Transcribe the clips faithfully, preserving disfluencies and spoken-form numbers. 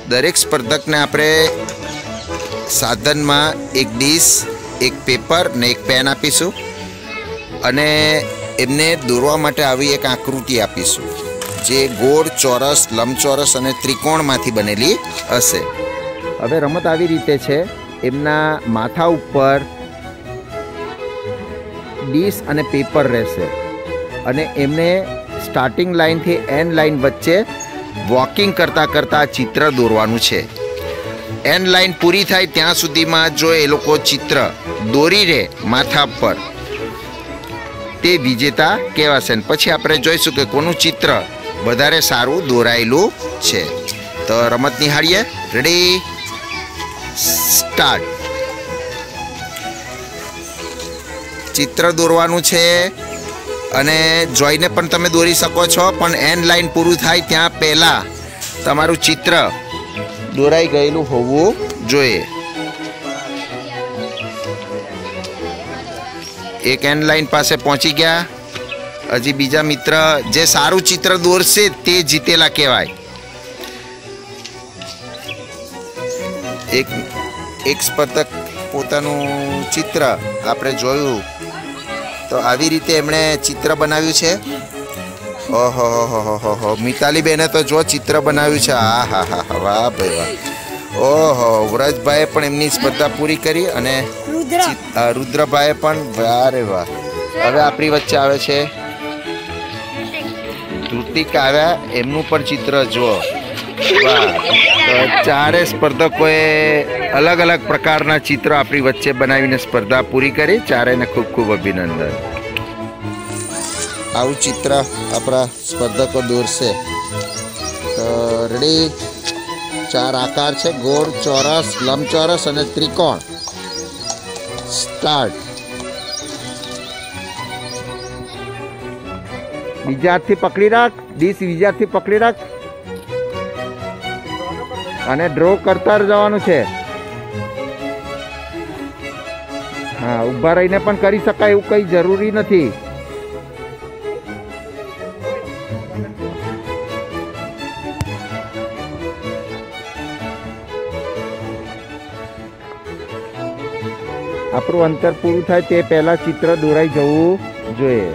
दरेक स्पर्धक ने आपणे साधन में एक डिश, एक पेपर ने एक पेन आपीशुं अने एमने दौरवा माटे आवी एक आकृति आपीशुं जे गोળ, चौरस, लंबचौरस अने त्रिकोणमांथी बनेली हशे। हवे रमत आवी रीते छे, एमना माथा उपर डिश अने पेपर रहेशे अने एमने स्टार्टिंग लाइन थी एंड लाइन वच्चे वॉकिंग करता करता चित्र दौरवानुं छे। एंड लाइन पूरी थाय त्यां सुधीमां जो ए लोको चित्र दौरी रहे माथा पर ते विजेता कहेवाशे। पछी आपणे जोईशुं के कोनुं चित्र वधारे सारुं दौरायेलुं छे। तो रमत निहाळीए। Ready start. चित्र दौरवानुं छे अने जोईने पण तमे दौरी शको छो, पण एंड लाइन पूरुं थाय त्यां पहेला तमारुं चित्र दौराई गयेलुं होवुं जोईए। एक एंड लाइन पासे पहोंची गया। हजी बीजा मित्र जे सारू चित्र दौरशे ते जीतेला कहेवाय। एक एक स्पर्धक पोतानुं चित्र आपणे जोयुं तो आवी रीते एमणे चित्र बनाव्युं छे। ओहो हो हो हो हो मिताली बेने तो जो चित्र बनाव्युं छे। आ हा हा हा वाह भाई वाह। ओहो व्रजभाई पण एमनी स्पर्धा पूरी करी अने रुद्रभाई पण वाह रे वाह। हवे आपणी वच्चे आवे छे धृतिक आव्या, एमनुं पण चित्र जो वाह। तो चारे स्पर्धकोए अलग अलग प्रकारना चित्र आपणी वच्चे बनावीने स्पर्धा पूरी करी। चारेयने खूब खूब अभिनंदन। आવું चित्र अपना स्पर्धको दौरशे। तो रेडी। चार आकार छे गोળ, चौरस, लंबचौरस अने त्रिकोण। स्टार्ट। बीजा हाथथी पकड़ी राख, डिश बीजा हाथथी पकड़ी राख अने ड्रो करता जवानुं छे। हाँ उभा रहीने पण करी शकाय एवुं कई जरूरी नथी। आपणुं अंतर पूरुं थाय ते पहेला चित्र दौराई जवुं जोईए।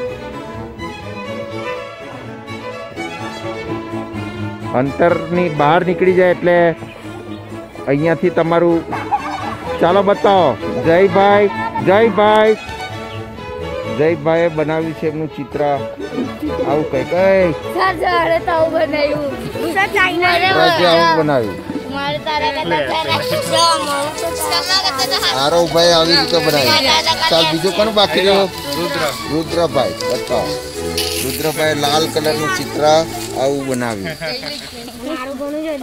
अंतरनी बहार निकली जाए एटले अहींयाथी तमारुं चालो बताओ। जय भाई जय भाई जय भाई बनाव्युं छे एमनुं चित्र आवुं कई कई सर जारे तो बनाव्युं सर चाइना रे आવું બનાવ્યું મારે તારા કરતા આરો ભાઈ આવી રીતે બનાવ્યું। ચાલ બીજું કોણ બાકી રહ્યો? રુદ્ર રુદ્રભાઈ बताओ। રુદ્રભાઈ લાલ કલરનું ચિત્ર આવું બનાવ્યું।